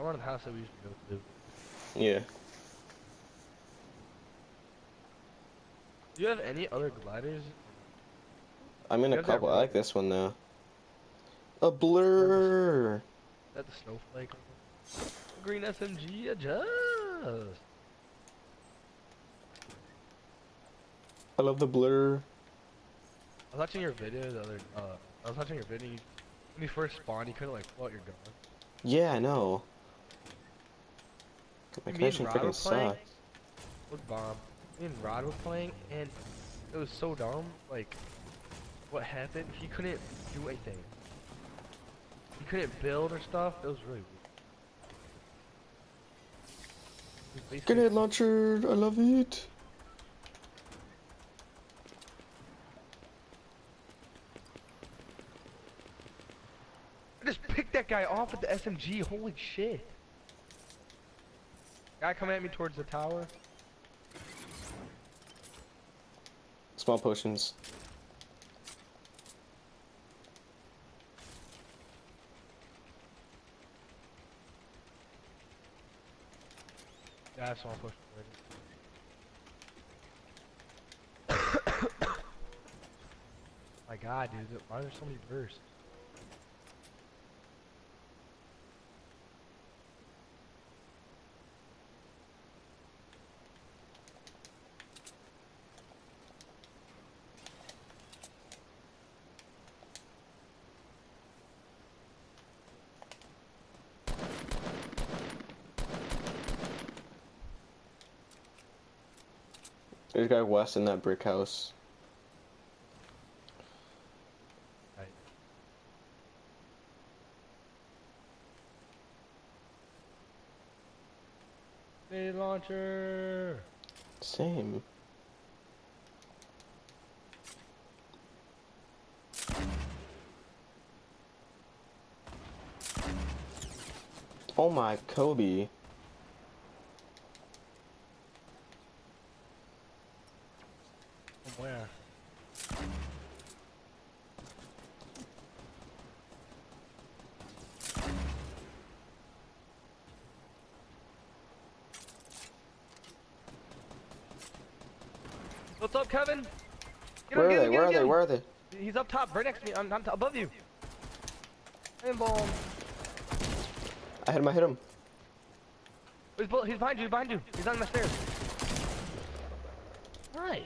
I'm on the house that we used to go to. Yeah. Do you have any other gliders? I'm in You a have that couple. I rope? like this one though. A You have blur. the snowflake. Green SMG adjust. I love the blur. I was watching your video the other. I was watching your video. When you first spawned, you couldn't like pull out your gun. Yeah, I know. My Me and connection Rod freaking were playing. sucks. Look, bomb. Me and Rod were playing, and it was so dumb. Like, what happened? He couldn't do anything. He couldn't build or stuff. It was really weird. He was basically Grenade launcher. I love it. I just picked that guy off with the SMG. Holy shit! Guy coming at me towards the tower. Small potions. Yeah, I saw him push already. My god, dude, why are there so many bursts? There's a guy west in that brick house. Right. Grenade launcher! Same. Oh my, Kobe. From where? What's up, Kevin? Get Where him, are get they? him, get Where him, are get they? him! Where are they? He's up top, right next to me. I'm above you. Aimball. I hit him. He's behind you, behind you. He's on my stairs. Nice.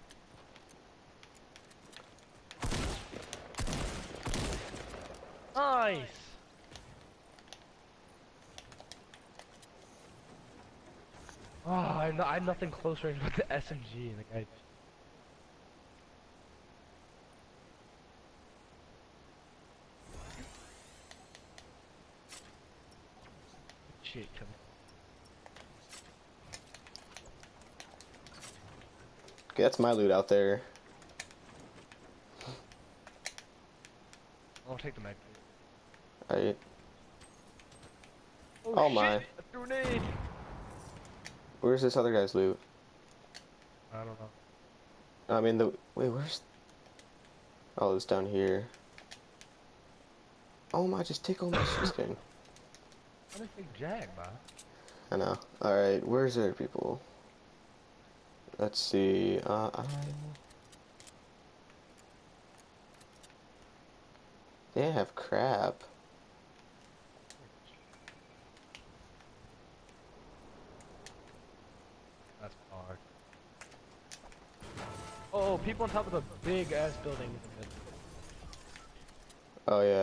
Nice. Oh, I have nothing close range but the SMG and the guy. Shit, come on. Okay, that's my loot out there. I'll take the mag. Right. Oh, Oh shit! my. A grenade! Where's this other guy's loot? I don't know. I mean, the. Wait, where's. Oh, it's down here. Oh my, just take all my shit skin. I don't think Jag, bro. I know. Alright, where's the other people? Let's see. They have crap. That's hard. Oh, people on top of the big ass building in the middle. Oh yeah.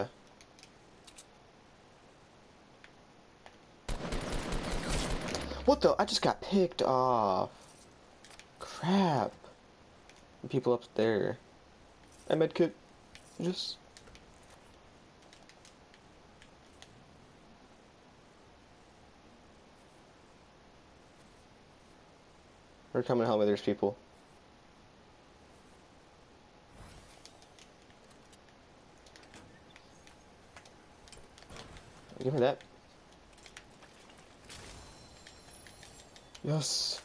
What the? I just got picked off. Crap. People up there. I medkit. Just. We're coming to help me. There's people. Give me that. Yes.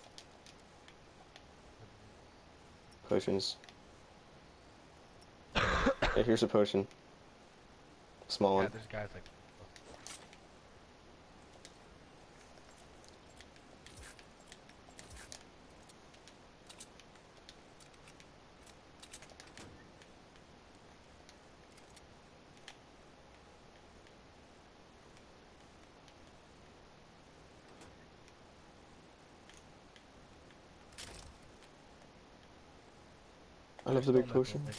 Potions. Yeah, here's a potion. Small Yeah, one. there's guys like. I love the Still big in that potion. building.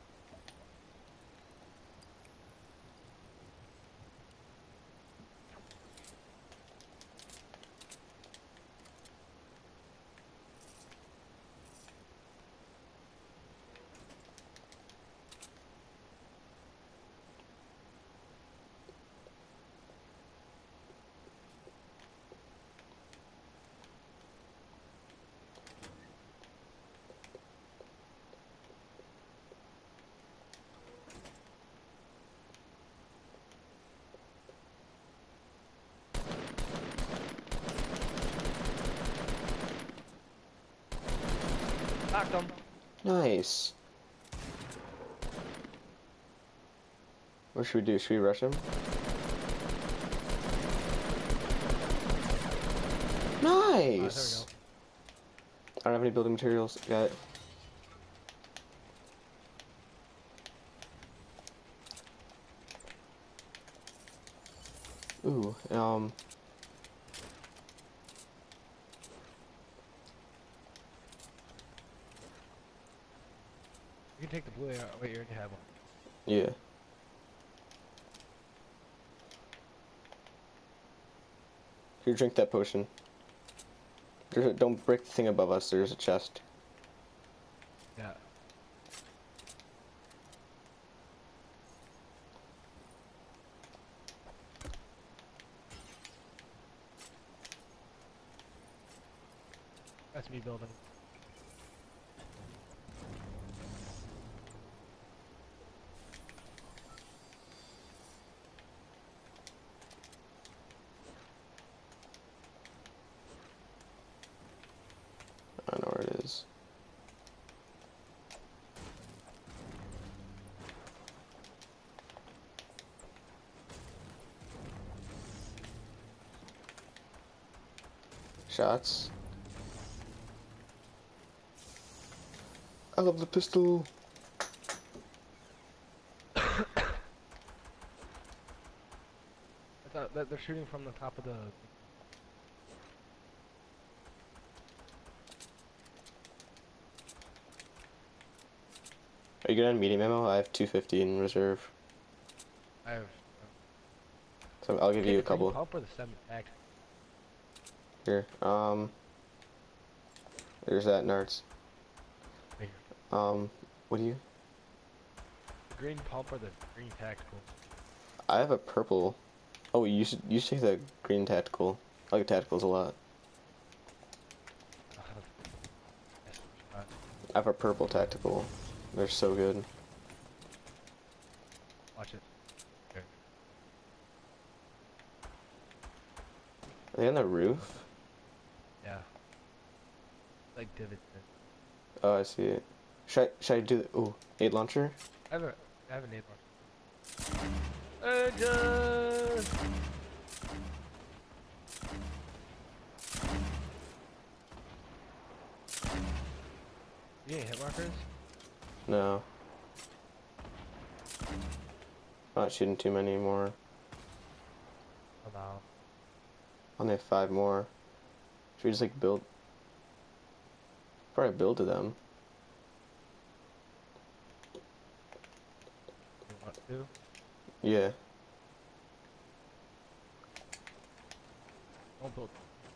Knocked him. Nice. What should we do? Should we rush him? Nice. I don't have any building materials yet. Ooh, You can take the blue AR. Wait, you already have one. yeah. Here, drink that potion. Don't break the thing above us. There's a chest. Yeah. That's me building. I know where it is. Shots. I love the pistol. I thought that they're shooting from the top of the. Are you good on medium ammo? I have 250 in reserve. I have. So I'll give Take you a the green couple. pump or the 7 pack. Here. There's that Nards. Right here. What do you? The green pump or the green tactical. I have a purple. Oh, you should take the green tactical. I like tacticals a lot. I have a purple tactical. They're so good. Watch it. Okay. Are they on the roof? Yeah. Like divots. Oh, I see it. Should I do the, ooh, nade launcher? I have a nade launcher. You ain't hit markers? No. I'm not shooting too many more. Oh no. I only have 5 more. Should we just like build? Probably build to them. You want to? Yeah. Don't build.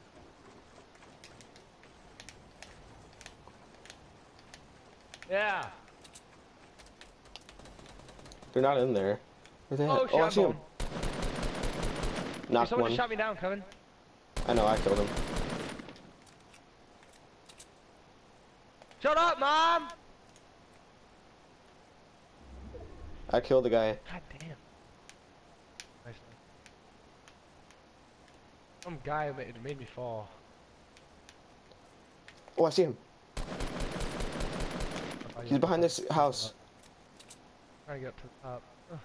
Yeah. They're not in there. Where they at? Oh shit, I I'm see him. going. Knocked Someone one. just shot me down, Kevin. I know, I killed him. Shut up, Mom! I killed the guy. God damn. Nice. Some guy made me fall. Oh, I see him. He's behind this house. Trying to get up to the top.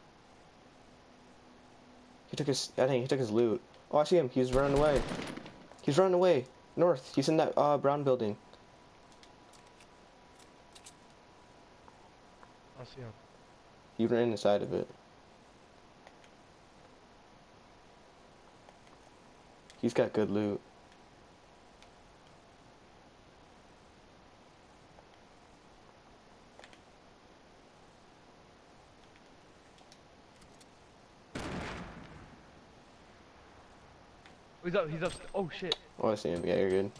I think he took his loot. Oh, I see him. He's running away. He's running away. North. He's in that brown building. I'll see him. He ran inside of it. He's got good loot. He's up. He's up. Oh shit. Oh, I see him. Yeah, you're good.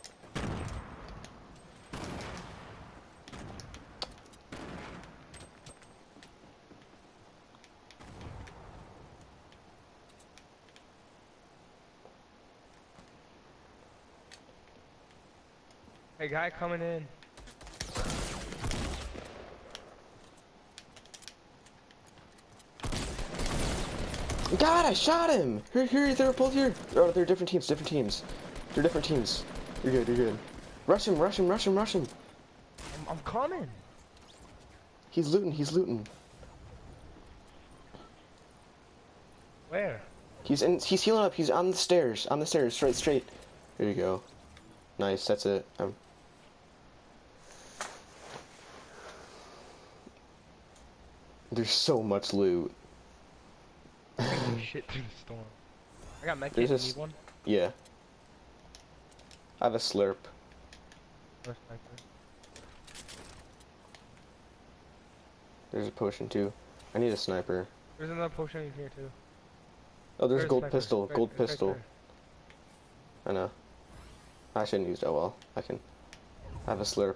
Hey, guy coming in. God, I shot him! Here, they're both here. Oh, they're different teams, different teams. They're different teams. You're good, you're good. Rush him, rush him, rush him, rush him. I'm coming. He's looting, he's looting. Where? He's healing up, he's on the stairs, straight. There you go. Nice, that's it. There's so much loot. Shit through the storm. I got mech There's kit. a You need one? Yeah. I have a slurp. Or a sniper? There's a potion too. I need a sniper. There's another potion in here too. Oh, there's a Where's gold sniper? pistol, Right- gold it's right pistol. there. I know. I shouldn't use that well. I have a slurp.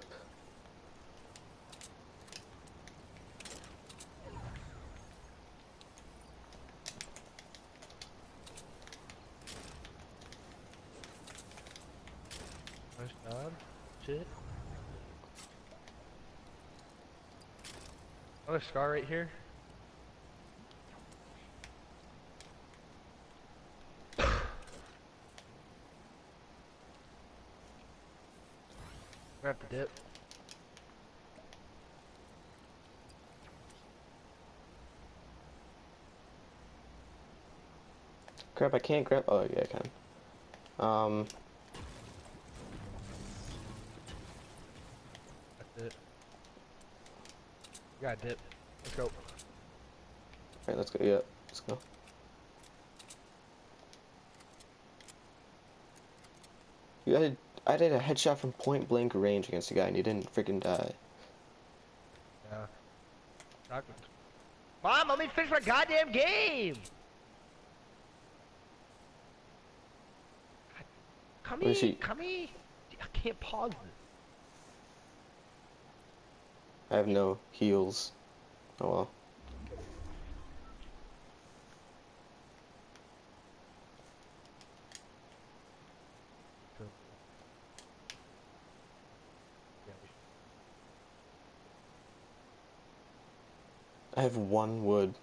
Nice job. Shit. Another scar right here. Grab the dip. Crap, I can't grab. Oh yeah, I can. That's it. You got a dip. Let's go. Alright, let's go. Yeah, let's go. I did a headshot from point blank range against a guy and he didn't freaking die. Yeah. Shotgun. Mom, let me finish my goddamn game! Come Where is here, he? come here! I can't pause this. I have no heals. Oh well. I have one wood.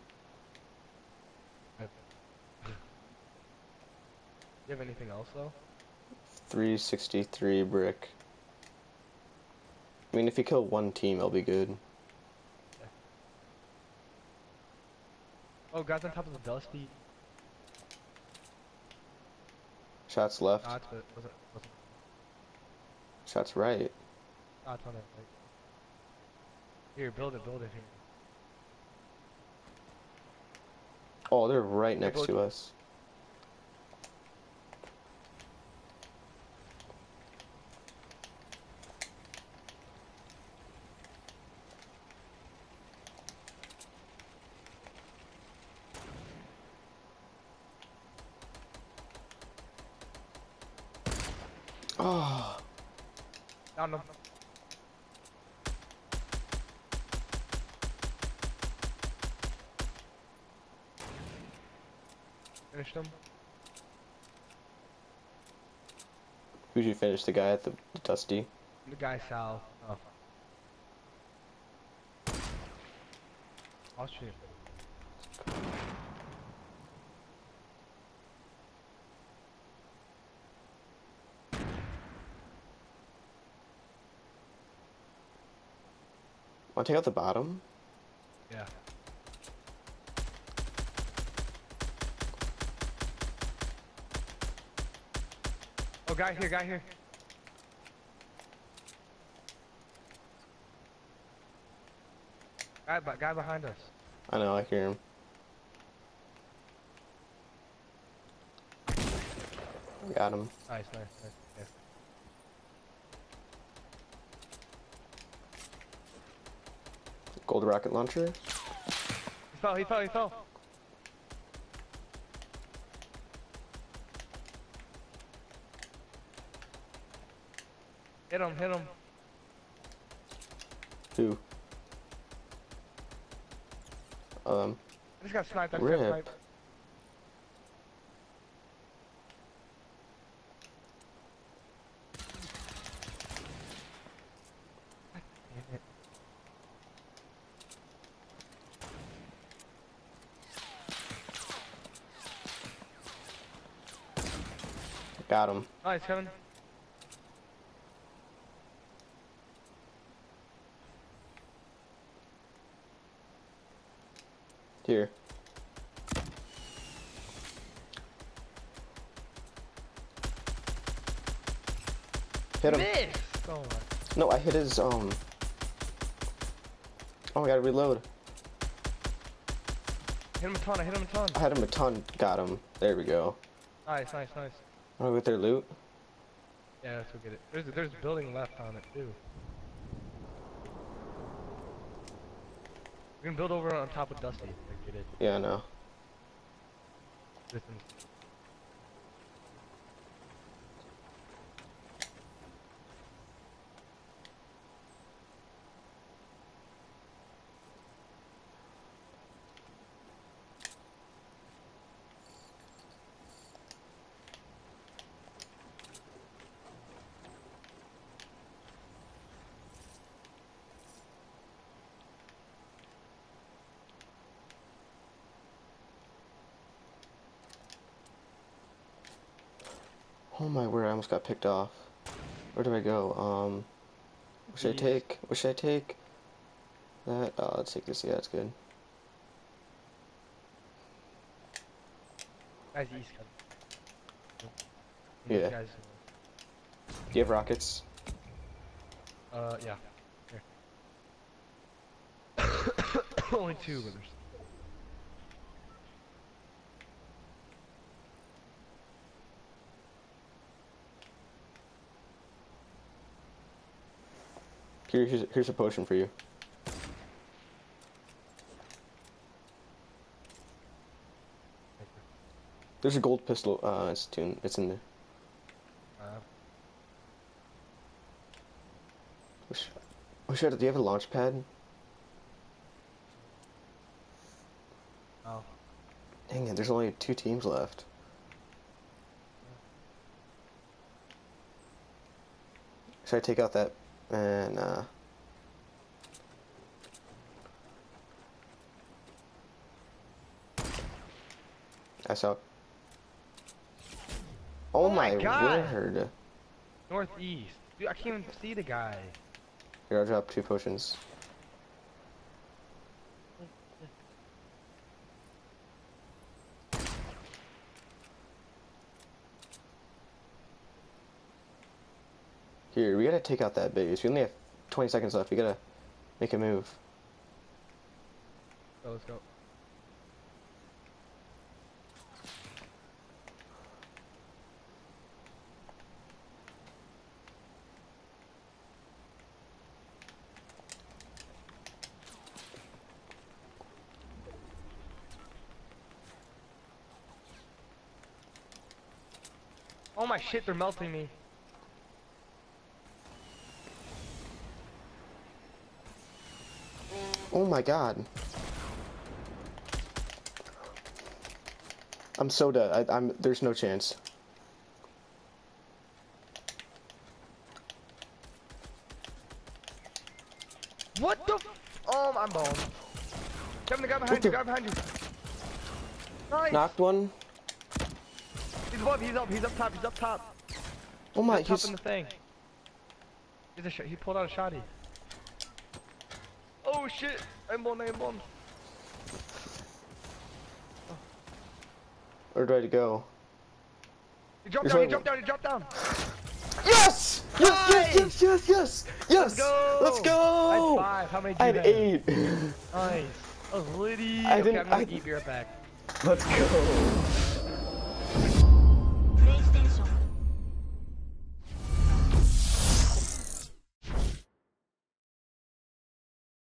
You have anything else though? 363 brick. I mean, if you kill one team, I'll be good. Oh, guys on top of the dusty. Shots left. Shots, but wasn't Shots right. shots on it. Like, here, build it here. Oh, they're right next go- to us. Oh, Down them. Finished them. who'd you finish? The guy at the Dusty? The guy south. Oh. I'll shoot. Want to take out the bottom? Yeah. Oh, guy here, guy here. Guy behind us. I know, I hear him. Got him. Nice. Yes. Gold rocket launcher. He fell. Hit him, hit him. Who? I just got sniped, I just got Rip. sniped. Damn it. Got him. Nice, Kevin. Here. Hit him. Miss! Oh my. No, I hit his, Oh, I gotta reload. Hit him a ton, I hit him a ton. I had him a ton. Got him. There we go. Nice, nice, nice. Wanna go get their loot? Yeah, let's go get it. There's a building left on it too. We can build over on top of Dusty. Like get it. Yeah, I know. Listen. Oh my word, I almost got picked off. Where do I go? What should I take? What should I take? That, let's take this. Yeah, that's good. Guys, east coming. Yeah. Guys, Do you have rockets? yeah. Here. Only two, but there's. Here's a potion for you. There's a gold pistol. It's in there. Do you have a launch pad? Oh. Dang it, there's only 2 teams left. Should I take out that and I saw. Oh my God. word. Northeast. Dude, I can't even see the guy. Here, I'll drop 2 potions. Here, we gotta take out that base. We only have 20 seconds left. We gotta make a move. So let's go. Oh my shit, they're melting me. Oh my god. I'm so dead. There's no chance. What the I'm boned. Kevin, the guy behind you, Nice! Knocked one. He's above, he's up top. Oh my, He's up in the thing. He pulled out a shotty. Oh shit! I'm on. Where do I go? He jumped down. Yes! Nice! Yes! Let's go! Let's go! I had 5. How many do I you had have? 8. Nice. I was litty. I Okay, didn't- I'm gonna eat beer back. Let's go.